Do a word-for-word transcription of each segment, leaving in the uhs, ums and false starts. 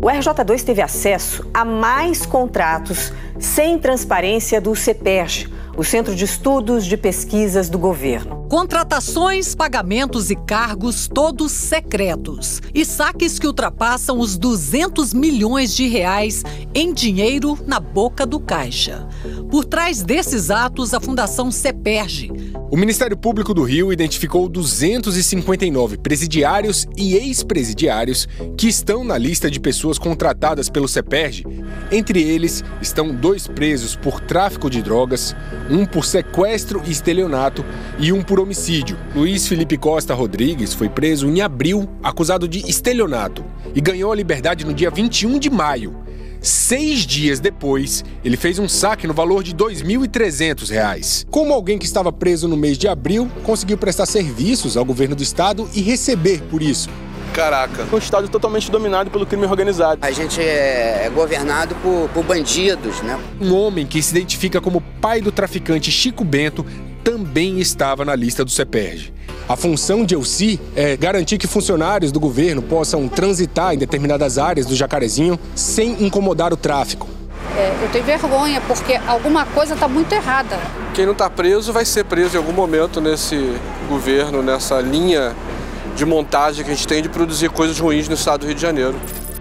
O R J dois teve acesso a mais contratos sem transparência do CEPERJ, o Centro de Estudos de Pesquisas do Governo. Contratações, pagamentos e cargos todos secretos. E saques que ultrapassam os duzentos milhões de reais em dinheiro na boca do caixa. Por trás desses atos, a Fundação CEPERJ. O Ministério Público do Rio identificou duzentos e cinquenta e nove presidiários e ex-presidiários que estão na lista de pessoas contratadas pelo CEPERJ. Entre eles estão dois presos por tráfico de drogas, um por sequestro e estelionato e um por homicídio. Luiz Felipe Costa Rodrigues foi preso em abril, acusado de estelionato, e ganhou a liberdade no dia vinte e um de maio. Seis dias depois, ele fez um saque no valor de dois mil e trezentos reais. Como alguém que estava preso no mês de abril, conseguiu prestar serviços ao governo do estado e receber por isso. Caraca. Um estado totalmente dominado pelo crime organizado. A gente é governado por, por bandidos, né? Um homem que se identifica como pai do traficante Chico Bento também estava na lista do CEPERJ. A função de Elci é garantir que funcionários do governo possam transitar em determinadas áreas do Jacarezinho sem incomodar o tráfico. É, eu tenho vergonha porque alguma coisa está muito errada. Quem não está preso vai ser preso em algum momento nesse governo, nessa linha de montagem que a gente tem de produzir coisas ruins no estado do Rio de Janeiro.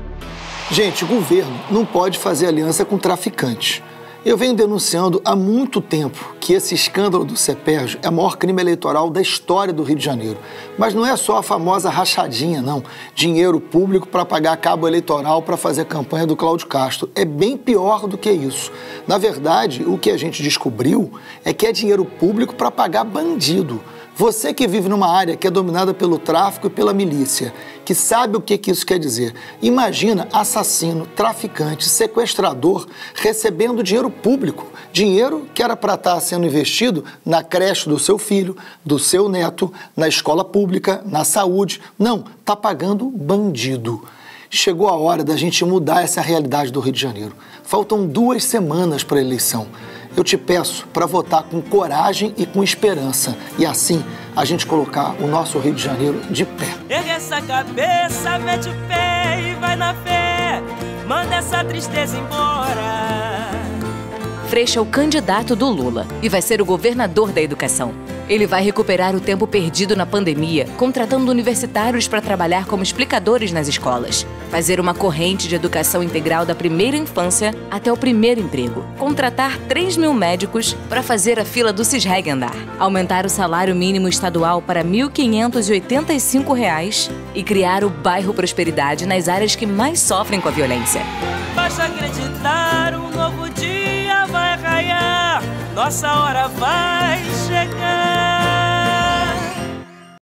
Gente, o governo não pode fazer aliança com traficantes. Eu venho denunciando há muito tempo que esse escândalo do CEPERJ é o maior crime eleitoral da história do Rio de Janeiro. Mas não é só a famosa rachadinha, não. Dinheiro público para pagar cabo eleitoral para fazer a campanha do Cláudio Castro. É bem pior do que isso. Na verdade, o que a gente descobriu é que é dinheiro público para pagar bandido. Você que vive numa área que é dominada pelo tráfico e pela milícia, que sabe o que, que isso quer dizer. Imagina assassino, traficante, sequestrador recebendo dinheiro público. Dinheiro que era para estar sendo investido na creche do seu filho, do seu neto, na escola pública, na saúde. Não, está pagando bandido. Chegou a hora da gente mudar essa realidade do Rio de Janeiro. Faltam duas semanas para a eleição. Eu te peço para votar com coragem e com esperança. E assim, a gente colocar o nosso Rio de Janeiro de pé. Ergue essa cabeça, mete o pé e vai na fé. Manda essa tristeza embora. Freixo é o candidato do Lula e vai ser o governador da educação. Ele vai recuperar o tempo perdido na pandemia, contratando universitários para trabalhar como explicadores nas escolas. Fazer uma corrente de educação integral da primeira infância até o primeiro emprego. Contratar três mil médicos para fazer a fila do Cisreg andar. Aumentar o salário mínimo estadual para mil quinhentos e oitenta e cinco reais e criar o bairro Prosperidade nas áreas que mais sofrem com a violência. Basta acreditar, um novo dia vai raiar. Nossa hora vai chegar.